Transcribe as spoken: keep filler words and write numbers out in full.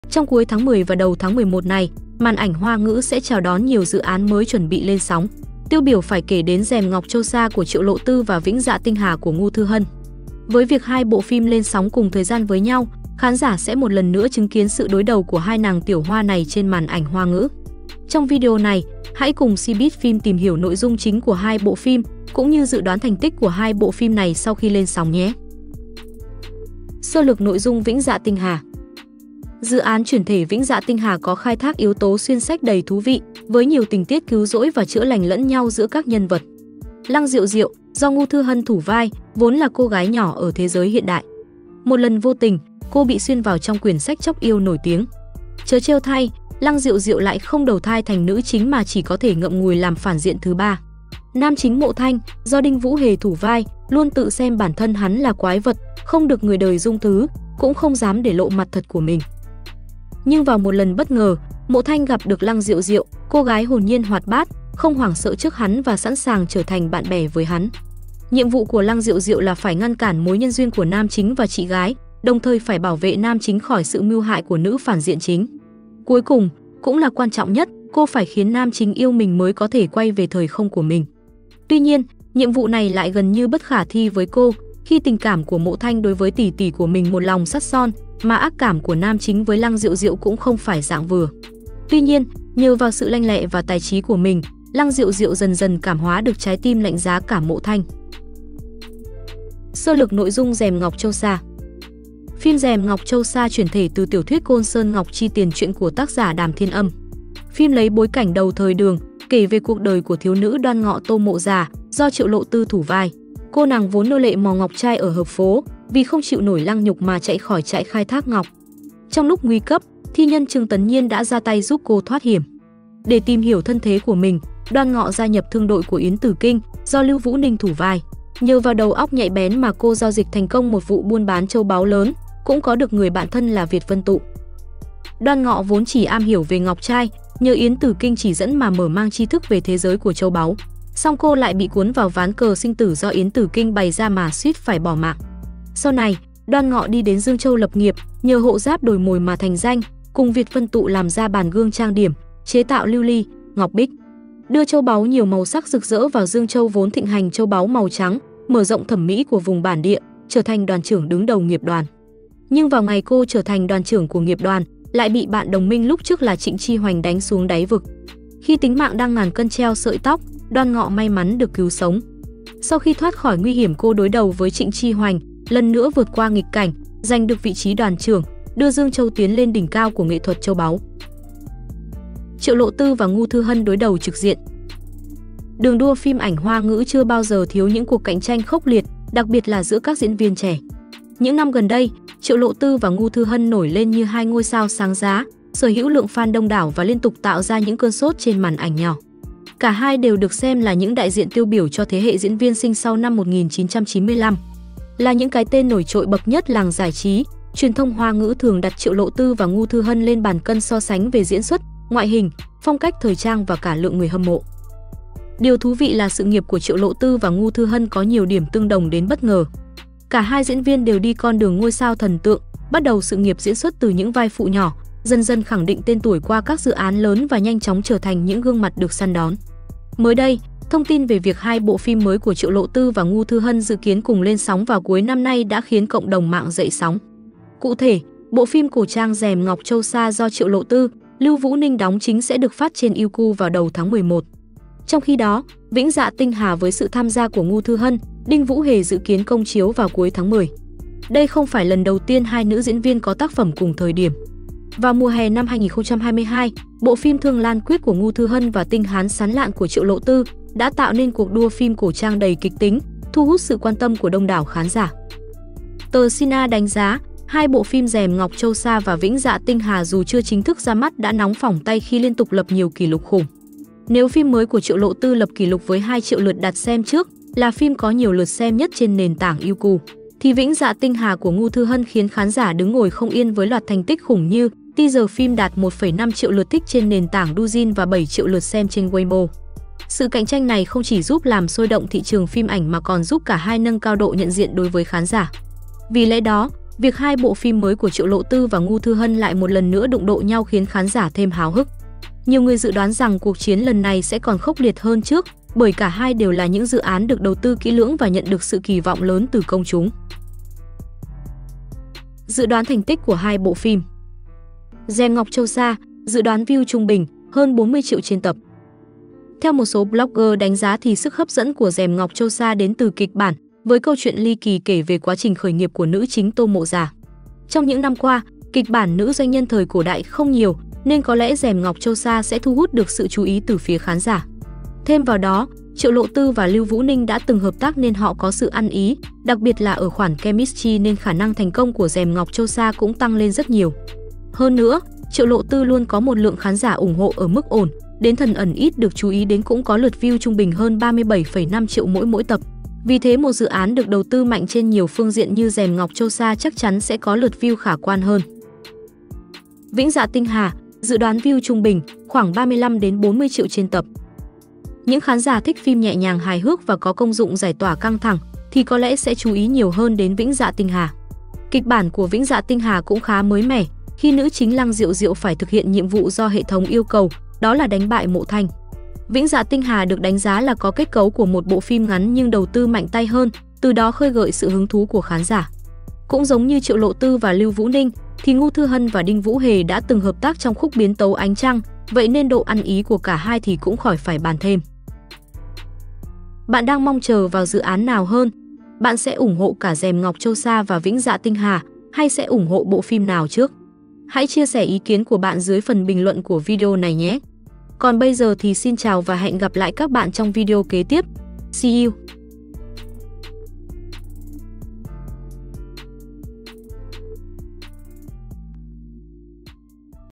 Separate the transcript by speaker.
Speaker 1: Trong cuối tháng mười và đầu tháng mười một này, màn ảnh Hoa ngữ sẽ chào đón nhiều dự án mới chuẩn bị lên sóng. Tiêu biểu phải kể đến Rèm Ngọc Châu Sa của Triệu Lộ Tư và Vĩnh Dạ Tinh Hà của Ngô Thư Hân. Với việc hai bộ phim lên sóng cùng thời gian với nhau, khán giả sẽ một lần nữa chứng kiến sự đối đầu của hai nàng tiểu hoa này trên màn ảnh Hoa ngữ. Trong video này, hãy cùng Cbiz Phim tìm hiểu nội dung chính của hai bộ phim, cũng như dự đoán thành tích của hai bộ phim này sau khi lên sóng nhé. Sơ lược nội dung Vĩnh Dạ Tinh Hà. Dự án chuyển thể Vĩnh Dạ Tinh Hà có khai thác yếu tố xuyên sách đầy thú vị, với nhiều tình tiết cứu rỗi và chữa lành lẫn nhau giữa các nhân vật. Lăng Diệu Diệu, do Ngô Thư Hân thủ vai, vốn là cô gái nhỏ ở thế giới hiện đại. Một lần vô tình, cô bị xuyên vào trong quyển sách chóc yêu nổi tiếng. Chớ trêu thay, Lăng Diệu Diệu lại không đầu thai thành nữ chính mà chỉ có thể ngậm ngùi làm phản diện thứ ba. Nam chính Mộ Thanh, do Đinh Vũ Hề thủ vai, luôn tự xem bản thân hắn là quái vật, không được người đời dung thứ, cũng không dám để lộ mặt thật của mình. Nhưng vào một lần bất ngờ, Mộ Thanh gặp được Lăng Diệu Diệu, cô gái hồn nhiên hoạt bát, không hoảng sợ trước hắn và sẵn sàng trở thành bạn bè với hắn. Nhiệm vụ của Lăng Diệu Diệu là phải ngăn cản mối nhân duyên của nam chính và chị gái, đồng thời phải bảo vệ nam chính khỏi sự mưu hại của nữ phản diện chính. Cuối cùng, cũng là quan trọng nhất, cô phải khiến nam chính yêu mình mới có thể quay về thời không của mình. Tuy nhiên, nhiệm vụ này lại gần như bất khả thi với cô, khi tình cảm của Mộ Thanh đối với tỷ tỷ của mình một lòng sắt son, mà ác cảm của nam chính với Lăng Diệu Diệu cũng không phải dạng vừa. Tuy nhiên, nhờ vào sự lanh lẹ và tài trí của mình, Lăng Diệu Diệu dần dần cảm hóa được trái tim lạnh giá cả Mộ Thanh. Sơ lược nội dung Rèm Ngọc Châu Sa. Phim Rèm Ngọc Châu Sa chuyển thể từ tiểu thuyết Côn Sơn Ngọc Chi tiền truyện của tác giả Đàm Thiên Âm. Phim lấy bối cảnh đầu thời Đường, kể về cuộc đời của thiếu nữ Đoan Ngọ Tô Mộ Già, do Triệu Lộ Tư thủ vai. Cô nàng vốn nô lệ mò ngọc trai ở hợp phố, vì không chịu nổi lăng nhục mà chạy khỏi trại khai thác ngọc. Trong lúc nguy cấp, thi nhân Trương Tấn Nhiên đã ra tay giúp cô thoát hiểm. Để tìm hiểu thân thế của mình, Đoan Ngọ gia nhập thương đội của Yến Tử Kinh, do Lưu Vũ Ninh thủ vai. Nhờ vào đầu óc nhạy bén mà cô giao dịch thành công một vụ buôn bán châu báu lớn, cũng có được người bạn thân là Việt Vân Tụ. Đoan Ngọ vốn chỉ am hiểu về ngọc trai, nhờ Yến Tử Kinh chỉ dẫn mà mở mang tri thức về thế giới của châu báu. Song cô lại bị cuốn vào ván cờ sinh tử do Yến Tử Kinh bày ra mà suýt phải bỏ mạng. Sau này, Đoan Ngọ đi đến Dương Châu lập nghiệp, nhờ hộ giáp đồi mồi mà thành danh, cùng Việt Vân Tụ làm ra bàn gương trang điểm, chế tạo lưu ly, ngọc bích, đưa châu báu nhiều màu sắc rực rỡ vào Dương Châu vốn thịnh hành châu báu màu trắng, mở rộng thẩm mỹ của vùng bản địa, trở thành đoàn trưởng đứng đầu nghiệp đoàn. Nhưng vào ngày cô trở thành đoàn trưởng của nghiệp đoàn, lại bị bạn đồng minh lúc trước là Trịnh Chi Hoành đánh xuống đáy vực. Khi tính mạng đang ngàn cân treo sợi tóc, Đoan Ngọ may mắn được cứu sống. Sau khi thoát khỏi nguy hiểm, cô đối đầu với Trịnh Chi Hoành, lần nữa vượt qua nghịch cảnh, giành được vị trí đoàn trưởng, đưa Dương Châu tiến lên đỉnh cao của nghệ thuật châu báu. Triệu Lộ Tư và Ngô Thư Hân đối đầu trực diện. Đường đua phim ảnh Hoa ngữ chưa bao giờ thiếu những cuộc cạnh tranh khốc liệt, đặc biệt là giữa các diễn viên trẻ. Những năm gần đây, Triệu Lộ Tư và Ngô Thư Hân nổi lên như hai ngôi sao sáng giá, sở hữu lượng fan đông đảo và liên tục tạo ra những cơn sốt trên màn ảnh nhỏ. Cả hai đều được xem là những đại diện tiêu biểu cho thế hệ diễn viên sinh sau năm một nghìn chín trăm chín mươi lăm. Là những cái tên nổi trội bậc nhất làng giải trí, truyền thông Hoa ngữ thường đặt Triệu Lộ Tư và Ngô Thư Hân lên bàn cân so sánh về diễn xuất, ngoại hình, phong cách thời trang và cả lượng người hâm mộ. Điều thú vị là sự nghiệp của Triệu Lộ Tư và Ngô Thư Hân có nhiều điểm tương đồng đến bất ngờ. Cả hai diễn viên đều đi con đường ngôi sao thần tượng, bắt đầu sự nghiệp diễn xuất từ những vai phụ nhỏ, dần dần khẳng định tên tuổi qua các dự án lớn và nhanh chóng trở thành những gương mặt được săn đón. Mới đây, thông tin về việc hai bộ phim mới của Triệu Lộ Tư và Ngô Thư Hân dự kiến cùng lên sóng vào cuối năm nay đã khiến cộng đồng mạng dậy sóng. Cụ thể, bộ phim cổ trang Rèm Ngọc Châu Sa do Triệu Lộ Tư, Lưu Vũ Ninh đóng chính sẽ được phát trên Youku vào đầu tháng mười một. Trong khi đó, Vĩnh Dạ Tinh Hà với sự tham gia của Ngô Thư Hân, Đinh Vũ Hề dự kiến công chiếu vào cuối tháng mười. Đây không phải lần đầu tiên hai nữ diễn viên có tác phẩm cùng thời điểm. Vào mùa hè năm hai nghìn không trăm hai mươi hai, bộ phim Thương Lan Quyết của Ngô Thư Hân và Tinh Hán Sán Lạn của Triệu Lộ Tư đã tạo nên cuộc đua phim cổ trang đầy kịch tính, thu hút sự quan tâm của đông đảo khán giả. Tờ Sina đánh giá, hai bộ phim Rèm Ngọc Châu Sa và Vĩnh Dạ Tinh Hà dù chưa chính thức ra mắt đã nóng phỏng tay khi liên tục lập nhiều kỷ lục khủng. Nếu phim mới của Triệu Lộ Tư lập kỷ lục với hai triệu lượt đặt xem trước, là phim có nhiều lượt xem nhất trên nền tảng Youku, thì Vĩnh Dạ Tinh Hà của Ngô Thư Hân khiến khán giả đứng ngồi không yên với loạt thành tích khủng như teaser phim đạt một phẩy năm triệu lượt thích trên nền tảng Douyin và bảy triệu lượt xem trên Weibo. Sự cạnh tranh này không chỉ giúp làm sôi động thị trường phim ảnh mà còn giúp cả hai nâng cao độ nhận diện đối với khán giả. Vì lẽ đó, Việc hai bộ phim mới của Triệu Lộ Tư và Ngô Thư Hân lại một lần nữa đụng độ nhau khiến khán giả thêm háo hức. Nhiều người dự đoán rằng cuộc chiến lần này sẽ còn khốc liệt hơn trước, bởi cả hai đều là những dự án được đầu tư kỹ lưỡng và nhận được sự kỳ vọng lớn từ công chúng. Dự đoán thành tích của hai bộ phim. Rèm Ngọc Châu Sa, dự đoán view trung bình, hơn bốn mươi triệu trên tập. Theo một số blogger đánh giá thì sức hấp dẫn của Rèm Ngọc Châu Sa đến từ kịch bản, với câu chuyện ly kỳ kể về quá trình khởi nghiệp của nữ chính Tô Mộ Già. Trong những năm qua, kịch bản nữ doanh nhân thời cổ đại không nhiều, nên có lẽ Rèm Ngọc Châu Sa sẽ thu hút được sự chú ý từ phía khán giả. Thêm vào đó, Triệu Lộ Tư và Lưu Vũ Ninh đã từng hợp tác nên họ có sự ăn ý, đặc biệt là ở khoản chemistry nên khả năng thành công của Rèm Ngọc Châu Sa cũng tăng lên rất nhiều. Hơn nữa, Triệu Lộ Tư luôn có một lượng khán giả ủng hộ ở mức ổn, đến Thần Ẩn ít được chú ý đến cũng có lượt view trung bình hơn ba mươi bảy phẩy năm triệu mỗi mỗi tập. Vì thế một dự án được đầu tư mạnh trên nhiều phương diện như Rèm Ngọc Châu Sa chắc chắn sẽ có lượt view khả quan hơn. Vĩnh Dạ Tinh Hà, dự đoán view trung bình khoảng ba mươi lăm đến bốn mươi triệu trên tập. Những khán giả thích phim nhẹ nhàng hài hước và có công dụng giải tỏa căng thẳng thì có lẽ sẽ chú ý nhiều hơn đến Vĩnh Dạ Tinh Hà. Kịch bản của Vĩnh Dạ Tinh Hà cũng khá mới mẻ, khi nữ chính Lăng Diệu Diệu phải thực hiện nhiệm vụ do hệ thống yêu cầu, đó là đánh bại Mộ Thanh. Vĩnh Dạ Tinh Hà được đánh giá là có kết cấu của một bộ phim ngắn nhưng đầu tư mạnh tay hơn, từ đó khơi gợi sự hứng thú của khán giả. Cũng giống như Triệu Lộ Tư và Lưu Vũ Ninh, thì Ngô Thư Hân và Đinh Vũ Hề đã từng hợp tác trong khúc Biến Tấu Ánh Trăng, vậy nên độ ăn ý của cả hai thì cũng khỏi phải bàn thêm. Bạn đang mong chờ vào dự án nào hơn? Bạn sẽ ủng hộ cả Rèm Ngọc Châu Sa và Vĩnh Dạ Tinh Hà hay sẽ ủng hộ bộ phim nào trước? Hãy chia sẻ ý kiến của bạn dưới phần bình luận của video này nhé! Còn bây giờ thì xin chào và hẹn gặp lại các bạn trong video kế tiếp. See you!